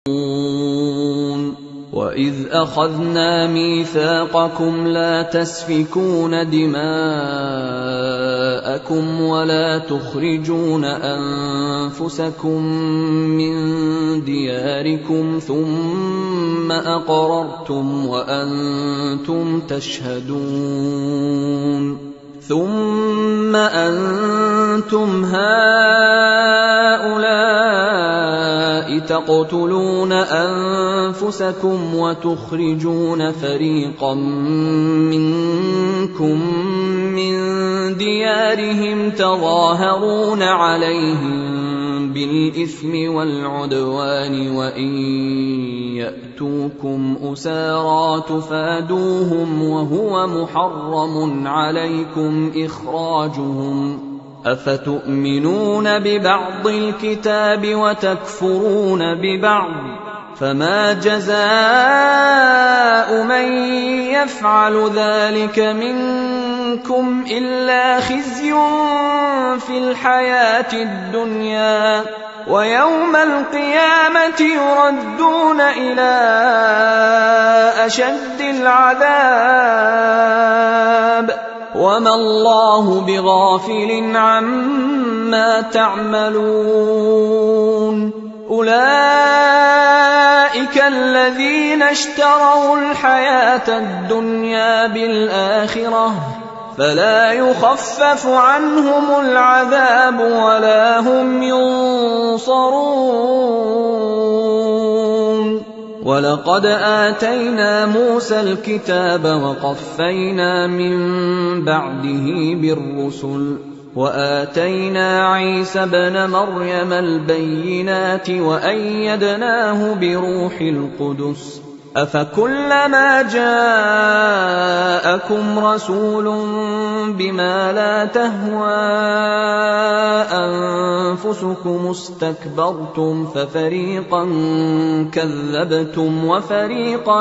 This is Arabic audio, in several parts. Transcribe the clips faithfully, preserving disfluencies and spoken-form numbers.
وَإِذْ أَخَذْنَا مِيثَاقَكُمْ لَا تَسْفِكُونَ دِمَاءَكُمْ وَلَا تُخْرِجُونَ أَنفُسَكُم مِّن دِيَارِكُمْ ثُمَّ أَقْرَرْتُمْ وَأَنتُمْ تَشْهَدُونَ ثُمَّ أَنتُمْ هَٰؤُلَاءِ تَقْتُلُونَ أَنفُسَكُمْ وَتُخْرِجُونَ فَرِيقًا مِّنكُم مِّن دِيَارِهِمْ تَظَاهَرُونَ عَلَيْهِم بِالْإِثْمِ وَالْعُدْوَانِ وَإِن يَأْتُوكُمْ أُسَارَىٰ تُفَادُوهُمْ وَهُوَ مُحَرَّمٌ عَلَيْكُمْ إِخْرَاجُهُمْ ۚ أَفَتُؤْمِنُونَ بِبَعْضِ الْكِتَابِ وَتَكْفُرُونَ بِبَعْضٍ ۚ فَمَا جَزَاءُ مَن يَفْعَلُ ذَٰلِكَ مِنكُمْ إِلَّا خِزْيٌ فِي الْحَيَاةِ الدُّنْيَا ۖ وَيَوْمَ الْقِيَامَةِ يُرَدُّونَ إِلَىٰ أَشَدِّ الْعَذَابِ ۗ وَمَا اللَّهُ بِغَافِلٍ عَمَّا تَعْمَلُونَ. أُولَٰئِكَ الَّذِينَ اشْتَرَوُا الْحَيَاةَ الدُّنْيَا بِالْآخِرَةِ ۖ فَلَا يُخَفَّفُ عَنْهُمُ الْعَذَابُ وَلَا هُمْ يُنصَرُونَ. وَلَقَدْ آتَيْنَا مُوسَى الْكِتَابَ وَقَفَّيْنَا مِن بَعْدِهِ بِالرُّسُلِ ۖ وَآتَيْنَا عِيسَى ابْنَ مَرْيَمَ الْبَيِّنَاتِ وَأَيَّدْنَاهُ بِرُوحِ الْقُدُسِ ۗ أَفَكُلَّمَا جَاءَكُمْ رَسُولٌ بِمَا لَا تَهْوَىٰ أَنفُسُكُمُ اسْتَكْبَرْتُمْ فَفَرِيقًا كَذَّبْتُمْ وَفَرِيقًا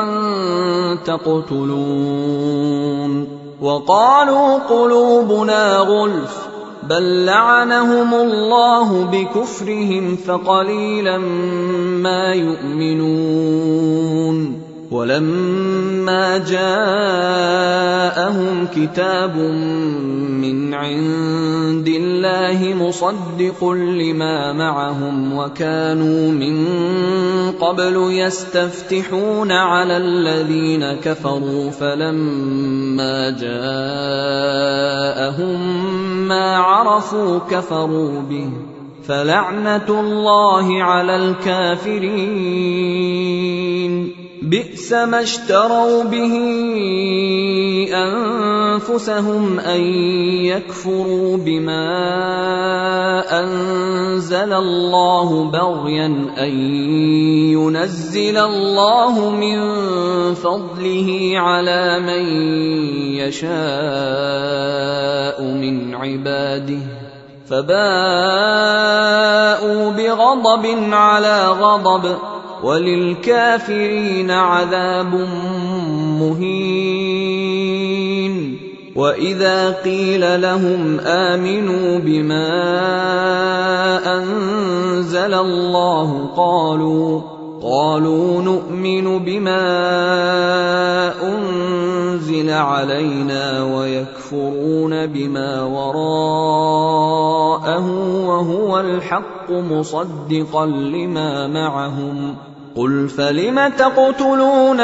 تَقْتُلُونَ. وَقَالُوا قُلُوبُنَا غُلْفٌ ۚ بَل لَّعَنَهُمُ اللَّهُ بِكُفْرِهِمْ فَقَلِيلًا مَّا يُؤْمِنُونَ. وَلَمَّا جَاءَهُمْ كِتَابٌ مِّنْ عِندِ اللَّهِ مُصَدِّقٌ لِّمَا مَعَهُمْ وَكَانُوا مِن قَبْلُ يَسْتَفْتِحُونَ عَلَى الَّذِينَ كَفَرُوا فَلَمَّا جَاءَهُم مَّا عَرَفُوا كَفَرُوا بِهِ ۚ فَلَعْنَةُ اللَّهِ عَلَى الْكَافِرِينَ. بِئْسَ مَا اشْتَرَوْا بِهِ أَنفُسَهُمْ أَن يَكْفُرُوا بِمَا أَنزَلَ اللَّهُ بَغْيًا أَن يُنَزِّلَ اللَّهُ مِن فَضْلِهِ عَلَىٰ مَن يَشَاءُ مِنْ عِبَادِهِ ۖ فَبَاءُوا بِغَضَبٍ عَلَىٰ غَضَبٍ ۚ وَلِلْكَافِرِينَ عَذَابٌ مُّهِينٌ. وَإِذَا قِيلَ لَهُمْ آمِنُوا بِمَا أَنزَلَ اللَّهُ قَالُوا قَالُوا نُؤْمِنُ بِمَا أُنزِلَ عَلَيْنَا وَيَكْفُرُونَ بِمَا وَرَاءَهُ وَهُوَ الْحَقُّ مُصَدِّقًا لِّمَا مَعَهُمْ ۗ قُلْ فَلِمَ تَقْتُلُونَ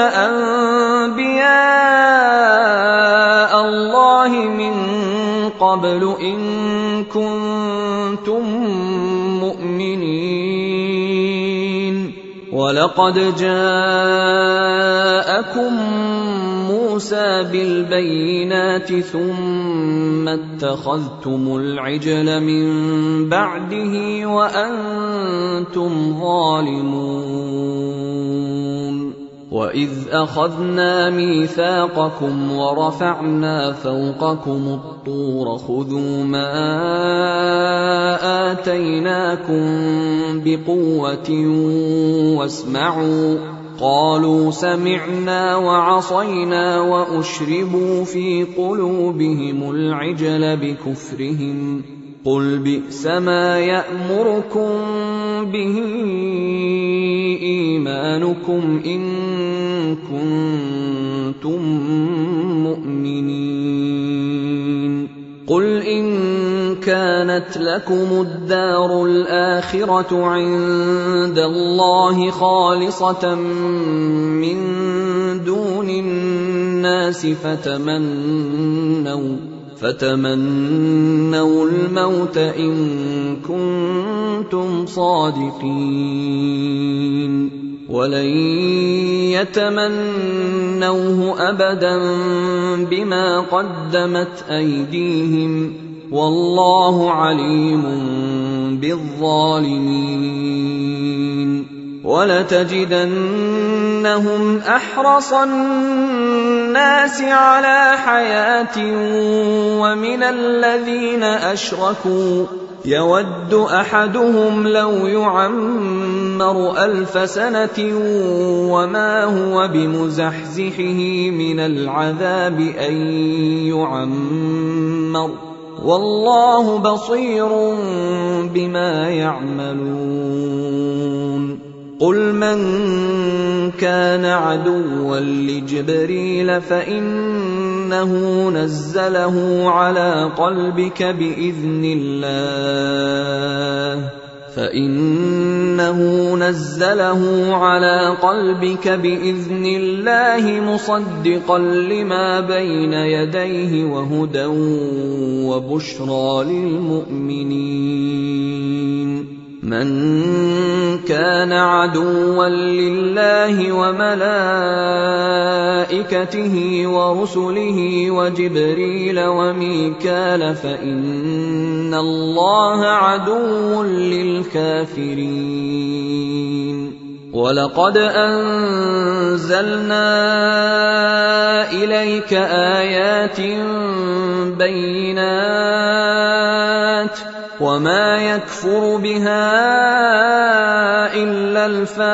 أَنبِيَاءَ اللَّهِ مِن قَبْلُ إِن كُنتُم مُّؤْمِنِينَ ۚ وَلَقَدْ جَاءَكُم مُّوسَىٰ بِالْبَيِّنَاتِ ثُمَّ اتَّخَذْتُمُ الْعِجْلَ مِن بَعْدِهِ وَأَنتُمْ ظَالِمُونَ. وَإِذْ أَخَذْنَا مِيثَاقَكُمْ وَرَفَعْنَا فَوْقَكُمُ الطُّورَ خُذُوا مَا آتَيْنَاكُم بِقُوَّةٍ وَاسْمَعُوا ۖ قَالُوا سَمِعْنَا وَعَصَيْنَا وَأُشْرِبُوا فِي قُلُوبِهِمُ الْعِجْلَ بِكُفْرِهِمْ ۚ قُلْ بِئْسَ مَا يَأْمُرُكُم بِهِ إيمانكم إن كنتم مؤمنين. قل إن كانت لكم الدار الآخرة عند الله خالصة من دون الناس فتمنوا فتمنوا الموت إن كنتم صادقين، ولن يتمنوه أبدا بما قدمت أيديهم، والله عليم بالظالمين. ولتجدنهم أحرص الناس على حياة ومن الذين أشركوا يود أحدهم لو يعمر ألف سنة وما هو بمزحزحه من العذاب أن يعمر، والله بصير بما يعملون. قل من كان عدوا لجبريل فإنه نزله على قلبك بإذن الله فإنه نزله على قلبك بإذن الله مصدقا لما بين يديه وهدى وبشرى للمؤمنين. من كان عدوا لله وملائكته ورسله وجبريل وميكال فإن الله عدو للكافرين. ولقد أنزلنا إليك آيات بينات وما يكفر بها إلا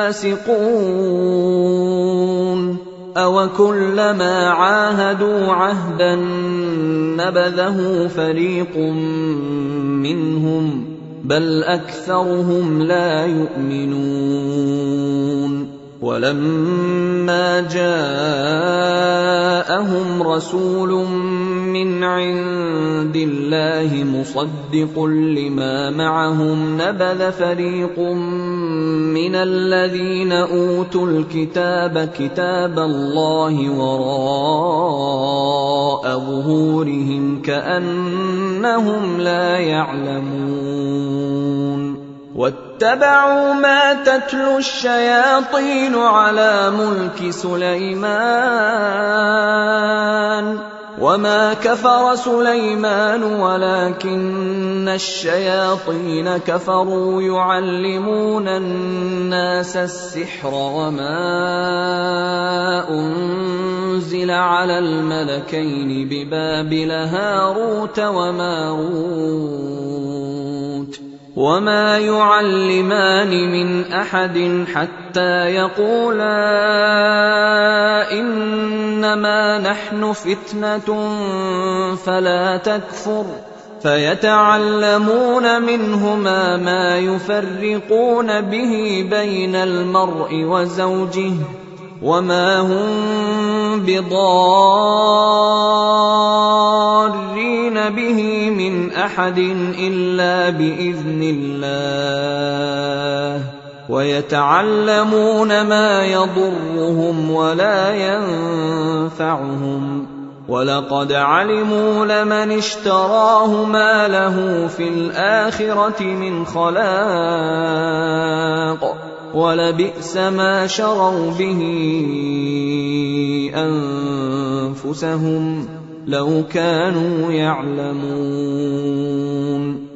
الفاسقون. أوكلما عاهدوا عهدا نبذه فريق منهم بل أكثرهم لا يؤمنون. ولما جاءهم رسول من عند الله مصدق لما معهم نبذ فريق من الذين أوتوا الكتاب كتاب الله وراء ظهورهم كأنهم لا يعلمون. واتبعوا ما تتلو الشياطين على ملك سليمان وما كفر سليمان ولكن الشياطين كفروا يعلمون الناس السحر وما أنزل على الملكين ببابل هاروت وماروت وما يعلمان من أحد حتى يقولا إنما نحن فتنة فلا تكفر فيتعلمون منهما ما يفرقون به بين المرء وزوجه وما هم بضارين به من أحد إلا بإذن الله ويتعلمون ما يضرهم ولا ينفعهم ولقد علموا لمن اشتراه ما له في الآخرة من خلاق ولبئس ما شروا به أنفسهم لو كانوا يعلمون.